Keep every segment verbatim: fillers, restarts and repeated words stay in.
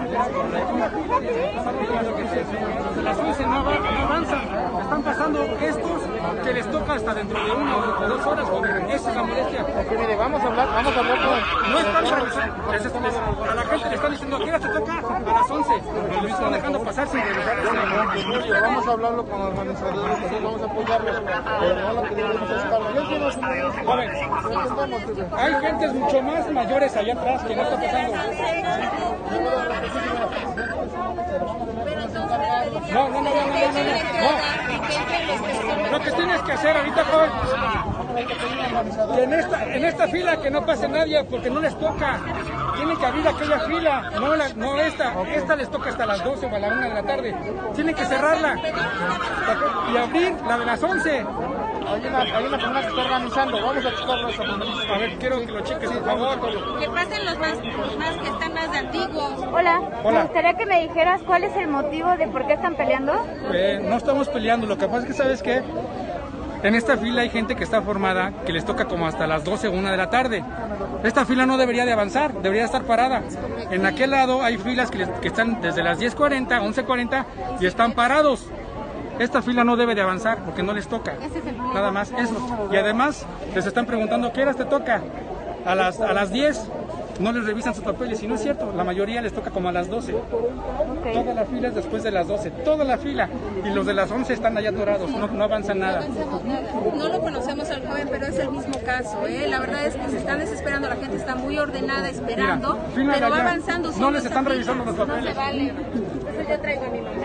Las once no avanzan, están pasando estos que les toca hasta dentro de una o dos horas, joven. Esa es la molestia. Okay, mire, vamos a hablar, vamos a hablar con... No están revisando, les, les, a la gente le están diciendo, ¿a qué hora te toca? A las once. Y lo están dejando pasar sin revisar ese. Vamos a hablarlo con los organizadores, vamos a apoyarlos, pero no lo que debemos es calma. Yo quiero hacer... Joven, hay gentes mucho más mayores allá atrás que no está pasando. No, no, no, no, no, no, no. Lo que tienes que hacer ahorita, joven, que en esta, en esta fila que no pase nadie porque no les toca. Tienen que abrir aquella fila, no, la, no esta. Esta les toca hasta las doce o a la una de la tarde. Tienen que cerrarla y abrir la de las once. Hay una, hay una persona que está organizando, vamos a checarlo eso. A ver, quiero que lo cheques, por favor. Que pasen los más, más que están más de antiguos. Hola. Hola. Me gustaría que me dijeras cuál es el motivo de por qué están peleando. Eh, no estamos peleando, lo que pasa es que, ¿sabes qué? En esta fila hay gente que está formada, que les toca como hasta las doce o una de la tarde. Esta fila no debería de avanzar, debería estar parada. En aquel lado hay filas que, les, que están desde las diez cuarenta, once cuarenta y están parados. Esta fila no debe de avanzar porque no les toca. Nada más eso. Y además les están preguntando, ¿qué horas te toca? A las, a las diez. No les revisan sus papeles y no es cierto. La mayoría les toca como a las doce. Okay. Toda la fila es después de las doce. Toda la fila. Y los de las once están allá atorados. No, no avanzan nada. No avanzamos nada. No lo conocemos al joven, pero es el mismo caso. ¿eh? La verdad es que se están desesperando. La gente está muy ordenada esperando. Mira, pero va avanzando. No les están revisando los papeles. No se vale. Eso yo traigo a mi mamá.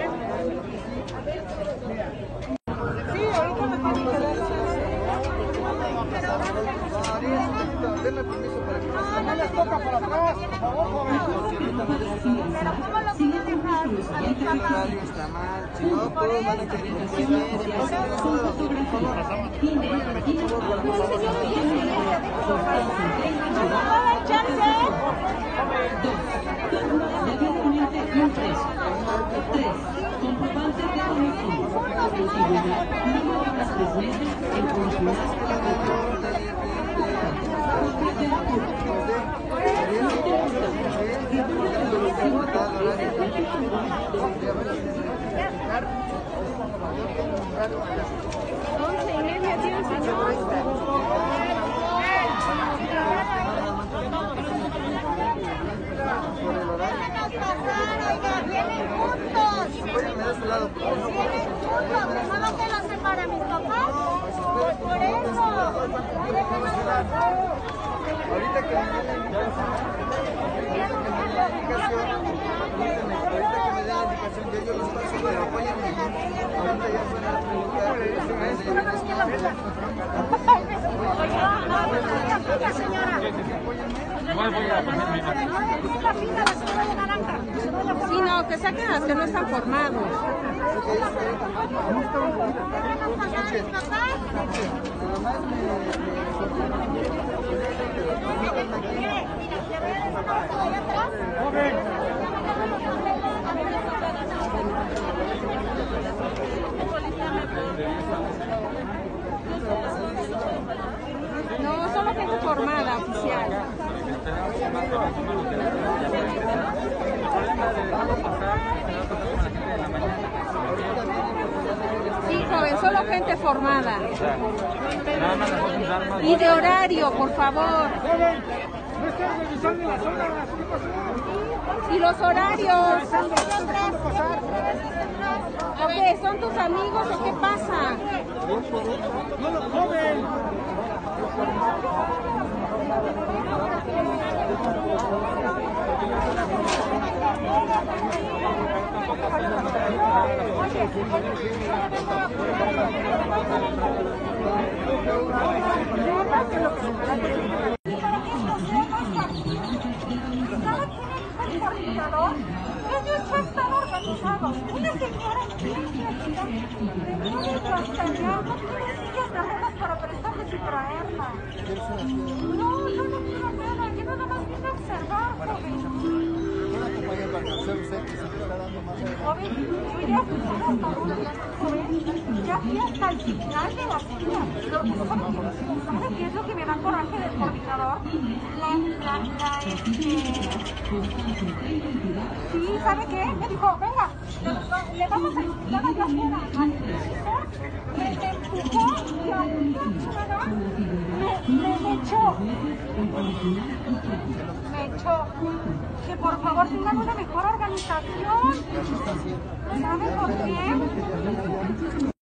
Denme permiso para que no, no les toca por atrás, por favor, joven. Pero ¿cómo lo quieren dejar? Está mal, si no, todos van a querer Once y media, tío, señor. Oiga, vienen juntos. Vienen juntos, ¿de modo que los separa mis papás? Por eso. Ahorita que me den la indicación, ahorita que me den la indicación, yo yo los paso, pero apóyenme. Ahorita ya suena la pregunta. Sí, no, que saquen las que no están formados. No, solo gente formada, oficial. Sí, joven, solo gente formada. Y de horario, por favor. No estás revisando las horas. ¿Qué pasó? Y los horarios. ¿O qué? ¿Son tus amigos o qué pasa? No lo joven. Ellos ya están organizados. Una señora no tiene sillas de ruedas para prestarles y traerla. No, yo no quiero nada. Yo nada más vine a observar, joven. Joven, yo ya fui hasta una, joven, ya fui hasta el final de la fila. Lo que pasa es que, ¿sabe qué es lo que me da coraje del coordinador? La, la, la, este... Sí, ¿sabe qué? Me dijo, venga, le, le vamos a explicar allá afuera al supervisor, me, me empujó y a una chingada me, me, me echó. Me echó. Que por favor tengan una mejor organización. ¿Saben por qué?